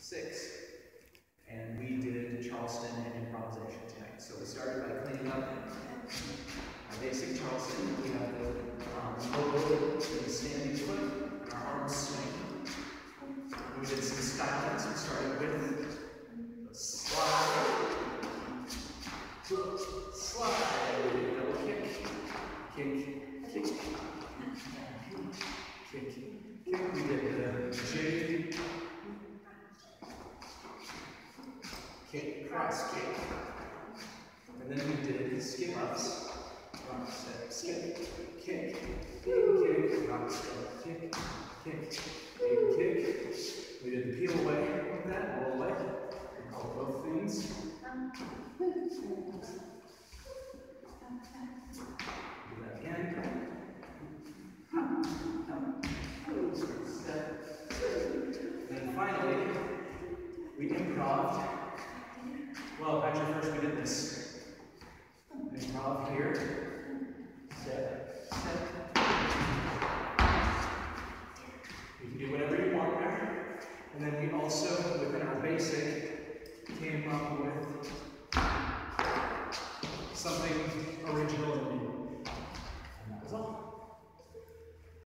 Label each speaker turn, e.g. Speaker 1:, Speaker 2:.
Speaker 1: 6. And we did Charleston and improvisation tonight. So we started by cleaning up our basic Charleston. We have the elbow to the standing foot, our arms swing. We did some stylings. We started with the slide, slide, double kick, kick, kick, kick, kick. We did the jig, kick, cross kick. And then we did skip ups. Rock, step, skip, kick, big kick, rock, step, kick, kick, big kick. We did the peel away with that, roll away. We call both things. Do that again. Step. And then finally, we improv'd. Well, actually, first we did this. Improv here.